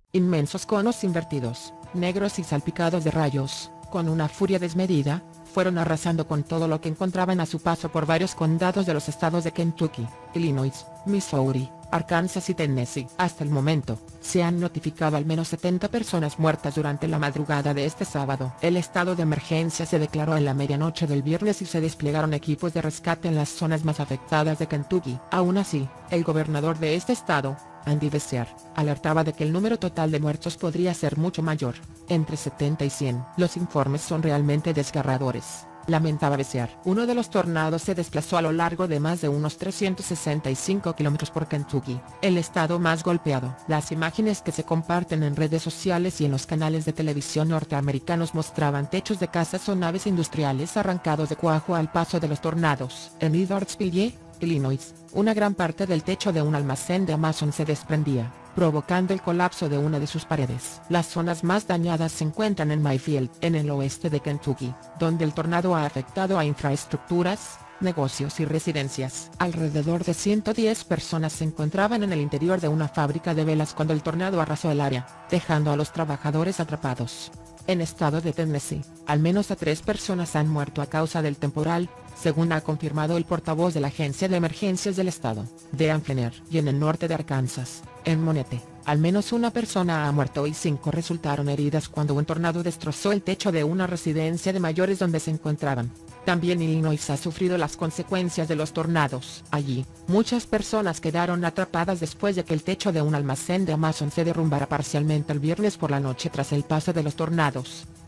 Inmensos conos invertidos, negros y salpicados de rayos, con una furia desmedida, fueron arrasando con todo lo que encontraban a su paso por varios condados de los estados de Kentucky, Illinois, Missouri, Arkansas y Tennessee. Hasta el momento, se han notificado al menos 70 personas muertas durante la madrugada de este sábado. El estado de emergencia se declaró en la medianoche del viernes y se desplegaron equipos de rescate en las zonas más afectadas de Kentucky. Aún así, el gobernador de este estado, Andy Beshear, alertaba de que el número total de muertos podría ser mucho mayor, entre 70 y 100. Los informes son realmente desgarradores, lamentaba Beshear. Uno de los tornados se desplazó a lo largo de más de unos 365 kilómetros por Kentucky, el estado más golpeado. Las imágenes que se comparten en redes sociales y en los canales de televisión norteamericanos mostraban techos de casas o naves industriales arrancados de cuajo al paso de los tornados. En Edwardsville, Illinois, una gran parte del techo de un almacén de Amazon se desprendía, provocando el colapso de una de sus paredes. Las zonas más dañadas se encuentran en Mayfield, en el oeste de Kentucky, donde el tornado ha afectado a infraestructuras, negocios y residencias. Alrededor de 110 personas se encontraban en el interior de una fábrica de velas cuando el tornado arrasó el área, dejando a los trabajadores atrapados. En estado de Tennessee, al menos 3 personas han muerto a causa del temporal, según ha confirmado el portavoz de la Agencia de Emergencias del Estado, Dan Fenner. Y en el norte de Arkansas, en Monette, al menos una persona ha muerto y 5 resultaron heridas cuando un tornado destrozó el techo de una residencia de mayores donde se encontraban. También Illinois ha sufrido las consecuencias de los tornados. Allí, muchas personas quedaron atrapadas después de que el techo de un almacén de Amazon se derrumbara parcialmente el viernes por la noche tras el paso de los tornados.